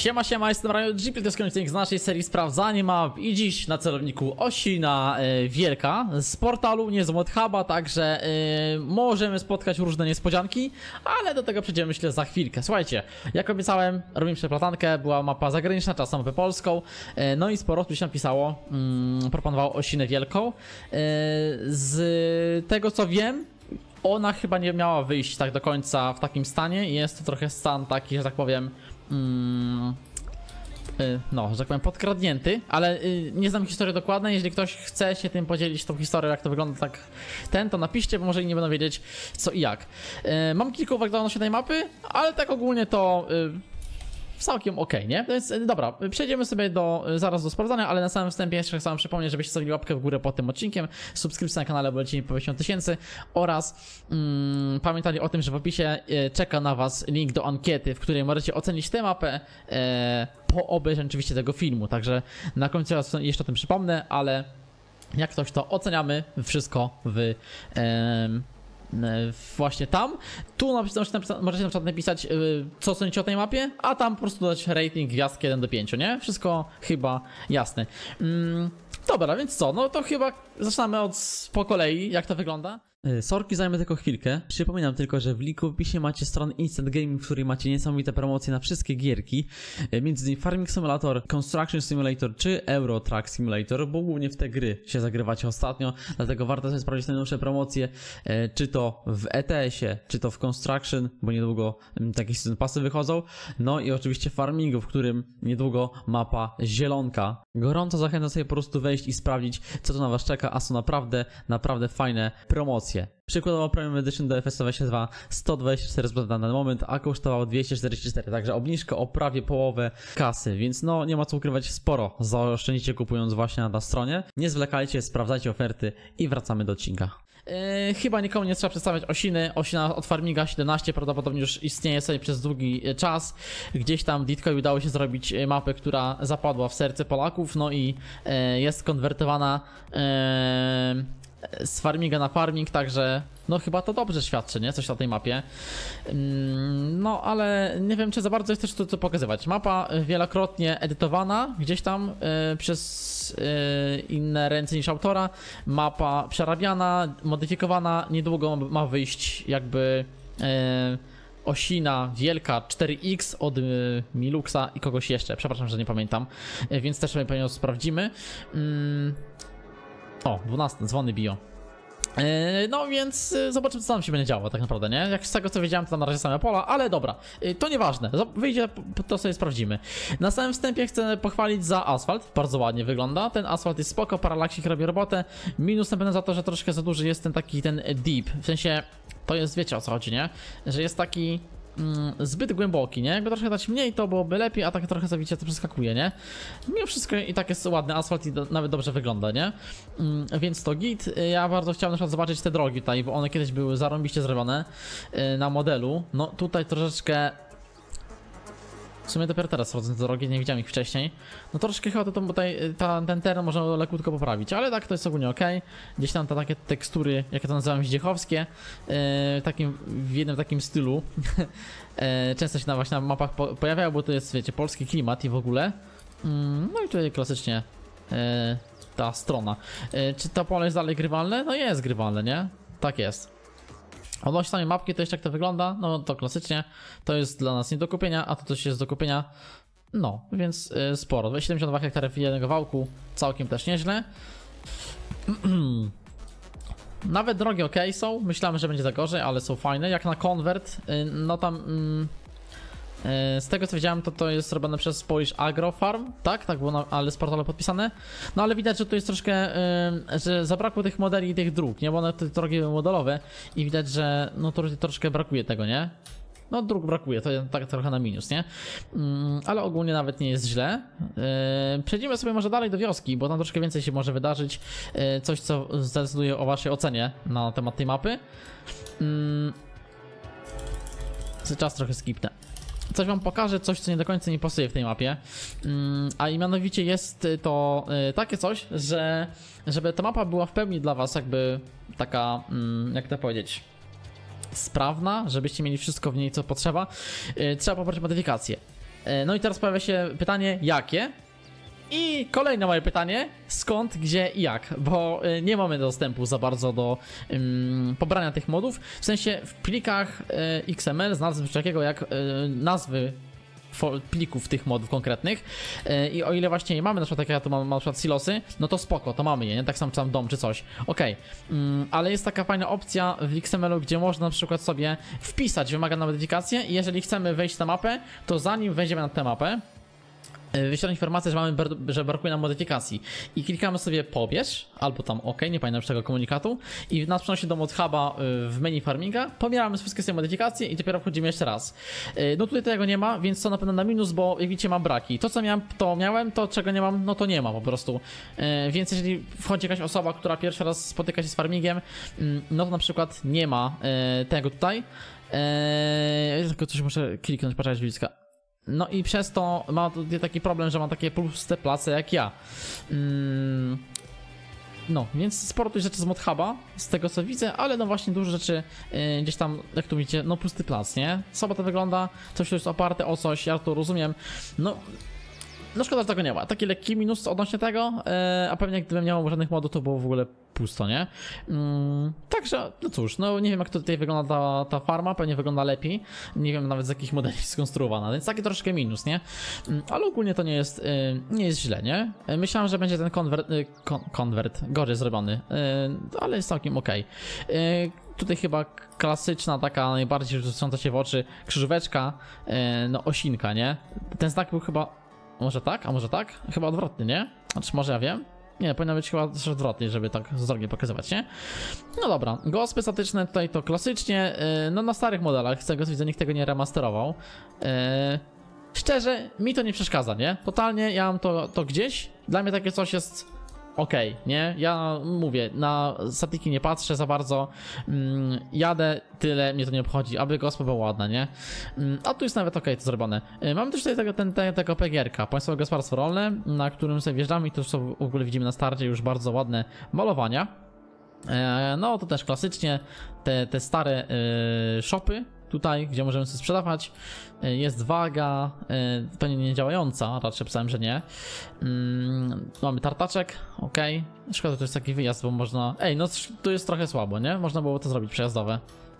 Siema, jestem Ryan GP, to jest koniec z naszej serii sprawdzanie map i dziś na celowniku Osina Wielka z portalu, nie z ModHuba, także możemy spotkać różne niespodzianki, ale do tego przejdziemy myślę za chwilkę. Słuchajcie, jak obiecałem, robimy przeplatankę, była mapa zagraniczna, czas na mapę polską, no i sporo tu się napisało, proponowało Osinę Wielką. Z tego co wiem, ona chyba nie miała wyjść tak do końca w takim stanie. Jest to trochę stan taki, że tak powiem, no, że tak powiem, podkradnięty, ale nie znam historii dokładnej. Jeżeli ktoś chce się tym podzielić, tą historią, jak to wygląda, tak to napiszcie, bo może nie będą wiedzieć co i jak. Mam kilka uwag do naszej mapy, ale tak ogólnie to całkiem okej, nie? Więc dobra, przejdziemy sobie zaraz do sprawdzania, ale na samym wstępie jeszcze chcę wam przypomnieć, żebyście zostawili łapkę w górę pod tym odcinkiem, subskrypcję na kanale, bo lecimy po 50 000 oraz pamiętali o tym, że w opisie czeka na was link do ankiety, w której możecie ocenić tę mapę po obejrzeniu oczywiście tego filmu, także na końcu jeszcze o tym przypomnę, ale jak coś to oceniamy wszystko właśnie tam. Tu możecie na przykład napisać co sądzicie o tej mapie, a tam po prostu dać rating gwiazdki 1 do 5, nie? Wszystko chyba jasne. Dobra, więc co? No to chyba zaczynamy po kolei, jak to wygląda. Sorki, zajmę tylko chwilkę. Przypominam tylko, że w linku w opisie macie stronę Instant Gaming, w której macie niesamowite promocje na wszystkie gierki. Między innymi Farming Simulator, Construction Simulator czy Euro Truck Simulator, bo głównie w te gry się zagrywacie ostatnio, dlatego warto sobie sprawdzić najnowsze promocje, czy to w ETS-ie, czy to w Construction, bo niedługo takie season passy wychodzą. No i oczywiście Farmingu, w którym niedługo mapa zielonka. Gorąco zachęcam sobie po prostu wejść i sprawdzić, co to na was czeka, a są naprawdę fajne promocje. Przykładowo Premium Edition do FS22 124 zł na ten moment, a kosztował 244, także obniżka o prawie połowę kasy, więc no nie ma co ukrywać, sporo zaoszczędzicie kupując właśnie na stronie. Nie zwlekajcie, sprawdzajcie oferty i wracamy do odcinka. Chyba nikomu nie trzeba przedstawiać Osiny. Osina od Farminga 17 prawdopodobnie już istnieje sobie przez długi czas. Gdzieś tam Ditkowi udało się zrobić mapę, która zapadła w serce Polaków, no i jest konwertowana z Farminga na Farming, także no chyba to dobrze świadczy, nie? Coś na tej mapie. No ale nie wiem, czy za bardzo jest też tu co pokazywać. Mapa wielokrotnie edytowana gdzieś tam przez inne ręce niż autora. Mapa przerabiana, modyfikowana. Niedługo ma wyjść jakby Osina Wielka 4X od Miluxa i kogoś jeszcze. Przepraszam, że nie pamiętam, więc też sobie pewnie sprawdzimy. O, 12, dzwony biją. No więc zobaczymy, co tam się będzie działo tak naprawdę, nie? Jak z tego co wiedziałem, to tam na razie same pola, ale dobra, to nieważne, wyjdzie, to sobie sprawdzimy. Na samym wstępie chcę pochwalić za asfalt, bardzo ładnie wygląda, ten asfalt jest spoko, Parallaxik robi robotę. Minus na pewno za to, że troszkę za duży jest ten deep, w sensie, to jest, wiecie o co chodzi, nie? Że jest taki zbyt głęboki, nie? Jakby trochę dać mniej, to byłoby lepiej, a tak trochę zawicie to przeskakuje, nie? Mimo wszystko i tak jest ładny asfalt i nawet dobrze wygląda, nie? Więc to git. Ja bardzo chciałem na przykład zobaczyć te drogi tutaj, bo one kiedyś były zarąbiście zrobione na modelu. No tutaj troszeczkę... W sumie dopiero teraz wchodzę do drogi, nie widziałem ich wcześniej. No troszkę chyba tutaj ten teren można lekutko poprawić, ale tak to jest ogólnie ok. Gdzieś tam takie tekstury, jak ja to nazywam, zdziechowskie, w jednym takim stylu. Często się właśnie na mapach pojawiają, bo to jest, wiecie, polski klimat i w ogóle. No i tutaj klasycznie ta strona. Czy to pole jest dalej grywalne? No jest grywalne, nie? Tak jest. Odnośnie samej mapki, to jeszcze jak to wygląda, no to klasycznie, to jest dla nas nie do kupienia, a to też jest do kupienia, no, więc sporo, 72 hektarów jednego wałku, całkiem też nieźle. Nawet drogi ok są, myślałem, że będzie za gorzej, ale są fajne, jak na konwert, no tam... Z tego co wiedziałem, to jest robione przez Polish Agro Farm, tak było, ale z portalu podpisane. No ale widać, że tu jest troszkę, że zabrakło tych modeli i tych dróg, nie? Bo one te drogi były modelowe i widać, że no to troszkę brakuje tego, nie? No dróg brakuje, to jest tak trochę na minus, nie? Ale ogólnie nawet nie jest źle. Przejdziemy sobie może dalej do wioski, bo tam troszkę więcej się może wydarzyć. Coś, co zdecyduje o waszej ocenie na temat tej mapy. Czas trochę skipnę. Coś wam pokażę, coś co nie do końca nie pasuje w tej mapie, a mianowicie jest to takie coś, że żeby ta mapa była w pełni dla was jakby taka, jak to powiedzieć, sprawna, żebyście mieli wszystko w niej co potrzeba, trzeba poprawić modyfikacje. No i teraz pojawia się pytanie, jakie? I kolejne moje pytanie, skąd, gdzie i jak, bo nie mamy dostępu za bardzo do pobrania tych modów, w sensie w plikach XML znalazłem coś takiego jak nazwy plików tych modów konkretnych i o ile właśnie nie mamy, na przykład jak ja tu mam na przykład silosy, no to spoko, to mamy je, nie? Tak samo czy tam dom czy coś, okej. Ale jest taka fajna opcja w XML-u, gdzie można na przykład sobie wpisać wymagane modyfikacje i jeżeli chcemy wejść na mapę, to zanim wejdziemy na tę mapę, wyświetla informację, że że brakuje nam modyfikacji i klikamy sobie pobierz, albo tam OK, nie pamiętam już tego komunikatu i nas przenosi do modhuba w menu farminga, pobieramy wszystkie swoje modyfikacje i dopiero wchodzimy jeszcze raz. No tutaj tego nie ma, więc to na pewno na minus, bo jak widzicie mam braki. To co miałem, to czego nie mam, no to nie ma po prostu. Więc jeżeli wchodzi jakaś osoba, która pierwszy raz spotyka się z farmingiem, no to na przykład nie ma tego tutaj. Tylko coś muszę kliknąć, patrzeć bliska. No i przez to ma tutaj taki problem, że ma takie puste place jak ja. No, więc sporo tych rzeczy z modhuba, z tego co widzę, ale no właśnie dużo rzeczy gdzieś tam, jak tu widzicie, no pusty plac, nie? Słabo to wygląda, coś to jest oparte o coś, ja to rozumiem. No szkoda, że tego nie ma. Taki lekki minus odnośnie tego, a pewnie gdybym nie miał żadnych modów, to było w ogóle pusto, nie? Także, no cóż, no nie wiem jak tutaj wygląda ta farma, pewnie wygląda lepiej. Nie wiem nawet z jakich modeli jest skonstruowana, więc taki troszkę minus, nie? Ale ogólnie to nie jest źle, nie? Myślałem, że będzie ten konwert gorzej zrobiony, ale jest całkiem okej. Tutaj chyba klasyczna, taka najbardziej rzucająca się w oczy krzyżóweczka, no osinka, nie? Ten znak był chyba... Może tak? A może tak? Chyba odwrotny, nie? Znaczy może ja wiem? Nie, powinno być chyba też odwrotnie, żeby tak z drogi pokazywać, nie? No dobra, gospy statyczne tutaj to klasycznie, no na starych modelach, z tego co widzę, nikt tego nie remasterował. Szczerze, mi to nie przeszkadza, nie? Totalnie, ja mam to gdzieś, dla mnie takie coś jest... Okej, nie? Ja mówię, na statyki nie patrzę za bardzo, jadę, tyle, mnie to nie obchodzi, aby gospa była ładna, nie? A tu jest nawet okej to zrobione. Mamy też tutaj tego PGR-ka, Państwowe Gospodarstwo Rolne, na którym sobie wjeżdżamy i tu są w ogóle widzimy na starcie już bardzo ładne malowania. No to też klasycznie te stare shopy tutaj, gdzie możemy sobie sprzedawać. Jest waga, pewnie nie działająca, raczej pisałem, że nie. Mamy tartaczek, ok. Szkoda, to jest taki wyjazd, bo można... Ej, no tu jest trochę słabo, nie? Można było to zrobić przejazdowe.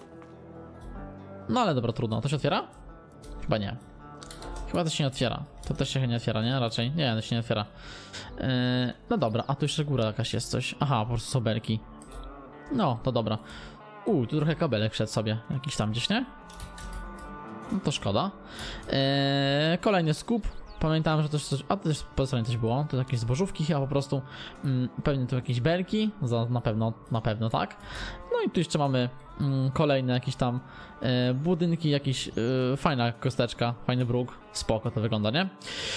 No ale dobra, trudno. To się otwiera? Chyba nie. Chyba to się nie otwiera. To też się nie otwiera, nie? Raczej. Nie, to się nie otwiera. No dobra, a tu jeszcze góra jakaś jest coś. Aha, po prostu są belki. No, to dobra. Tu trochę kabelek wszedł sobie. Jakiś tam gdzieś, nie? No to szkoda. Kolejny skup. Pamiętałem, że też coś... A to też po stronie coś było. To jakieś zbożówki chyba po prostu. Pewnie tu jakieś belki. Na pewno tak. No i tu jeszcze mamy kolejne jakieś tam budynki. Jakiś fajna kosteczka. Fajny bruk. Spoko to wygląda, nie?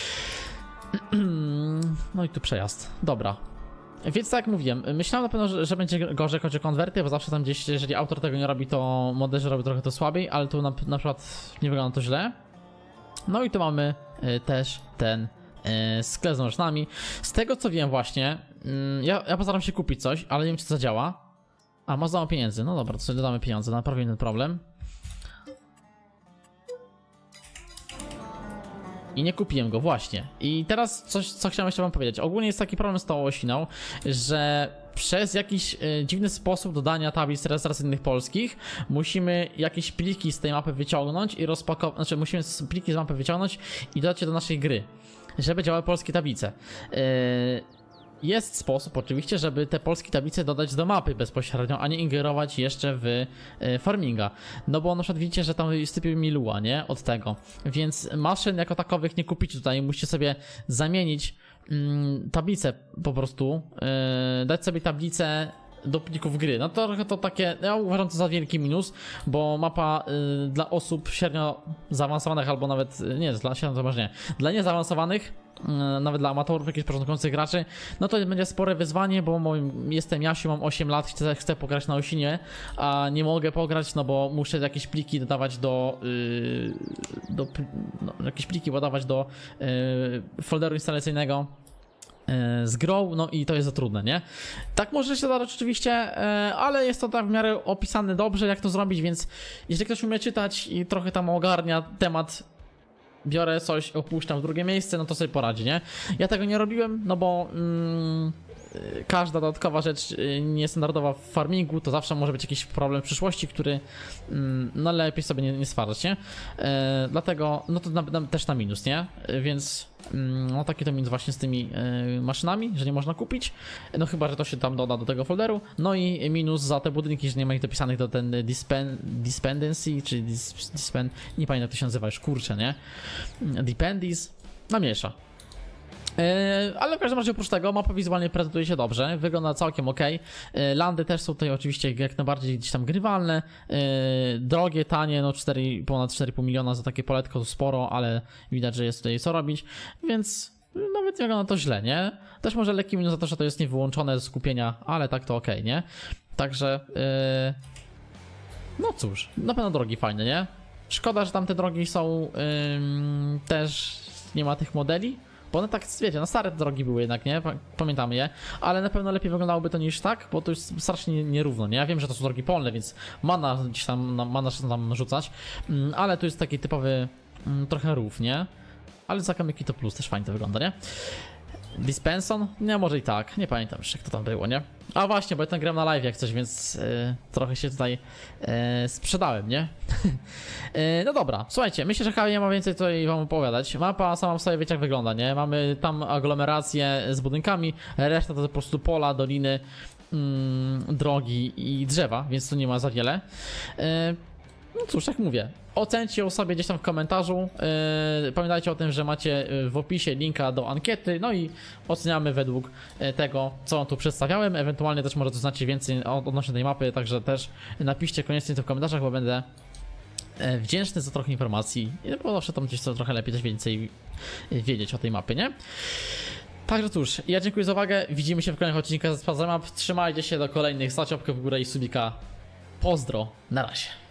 No i tu przejazd. Dobra. Więc tak jak mówiłem, myślałem na pewno, że będzie gorzej, chodzi o konwerty, bo zawsze tam gdzieś, jeżeli autor tego nie robi, to moderzy robi trochę to słabiej, ale tu na przykład nie wygląda to źle. No i tu mamy też ten sklep z maszynami. Z tego co wiem właśnie, ja postaram się kupić coś, ale nie wiem czy to zadziała. A, ma za mało pieniędzy, no dobra, to sobie dodamy pieniądze, naprawimy ten problem. I nie kupiłem go, właśnie. I teraz coś, co chciałem jeszcze wam powiedzieć. Ogólnie jest taki problem z tą osiną, że przez jakiś dziwny sposób dodania tablic rejestracyjnych polskich musimy jakieś pliki z tej mapy wyciągnąć i rozpakować, znaczy musimy pliki z mapy wyciągnąć i dodać je do naszej gry, żeby działały polskie tablice. Jest sposób oczywiście, żeby te polskie tablice dodać do mapy bezpośrednio, a nie ingerować jeszcze w farminga. No bo na przykład widzicie, że tam sypie mi luła, nie? Od tego. Więc maszyn jako takowych nie kupicie tutaj, musicie sobie zamienić tablice po prostu, dać sobie tablicę do plików gry. No to takie, ja uważam to za wielki minus, bo mapa dla osób średnio zaawansowanych albo nawet, nie, dla średnio to nie, dla niezaawansowanych, nawet dla amatorów, jakichś początkujących graczy, no to będzie spore wyzwanie, bo jestem Jasiu, mam 8 lat, chcę pograć na Osinie, a nie mogę pograć, no bo muszę jakieś pliki dodawać jakieś pliki podawać do folderu instalacyjnego z grą, no i to jest za trudne, nie? Tak może się dać oczywiście, ale jest to tak w miarę opisane dobrze, jak to zrobić, więc jeżeli ktoś umie czytać i trochę tam ogarnia temat biorę coś, opuszczam w drugie miejsce, no to sobie poradzi, nie? Ja tego nie robiłem, no bo każda dodatkowa rzecz niestandardowa w farmingu to zawsze może być jakiś problem w przyszłości, który no lepiej sobie nie stwarzać, nie? Dlatego, no to też na minus, nie? Więc no taki to minus właśnie z tymi maszynami, że nie można kupić, no chyba, że to się tam doda do tego folderu, no i minus za te budynki, że nie ma ich dopisanych do ten dependency, czy nie pamiętam jak to się nazywa już, kurczę, nie? Dependies, no mniejsza. Ale w każdym razie oprócz tego mapa wizualnie prezentuje się dobrze, wygląda całkiem ok. Landy też są tutaj oczywiście jak najbardziej gdzieś tam grywalne, drogie, tanie, no ponad 4,5 miliona za takie poletko to sporo, ale widać, że jest tutaj co robić, więc nawet nie wygląda to źle, nie? Też może lekki minus za to, że to jest niewyłączone z skupienia, ale tak to ok, nie? Także no cóż, na pewno drogi fajne, nie? Szkoda, że tam te drogi są też nie ma tych modeli. Bo one tak, wiecie, no stare drogi były jednak, nie? Pamiętamy je, ale na pewno lepiej wyglądałoby to niż tak, bo to jest strasznie nierówno, nie? Ja wiem, że to są drogi polne, więc mana gdzieś tam, mana trzeba tam rzucać, ale tu jest taki typowy trochę rów, nie? Ale za kamyki to plus, też fajnie to wygląda, nie? Dispenson? Nie, może i tak, nie pamiętam jeszcze, kto tam było, nie? A właśnie, bo ja tam gram na live jak coś, więc trochę się tutaj sprzedałem, nie? No dobra, słuchajcie, myślę, że chyba nie ma więcej tutaj wam opowiadać. Mapa sama w sobie wiecie jak wygląda, nie? Mamy tam aglomerację z budynkami, reszta to po prostu pola, doliny, drogi i drzewa, więc tu nie ma za wiele. No cóż, jak mówię, ocencie ją sobie gdzieś tam w komentarzu. Pamiętajcie o tym, że macie w opisie linka do ankiety, no i oceniamy według tego, co tu przedstawiałem. Ewentualnie też może doznacie więcej odnośnie tej mapy, także też napiszcie koniecznie to w komentarzach, bo będę wdzięczny za trochę informacji, bo zawsze tam gdzieś trochę lepiej też więcej wiedzieć o tej mapie, nie? Także cóż, ja dziękuję za uwagę, widzimy się w kolejnych odcinkach ze Sprawdzam Map, trzymajcie się do kolejnych, stać łapkę w górę i subika. Pozdro, na razie.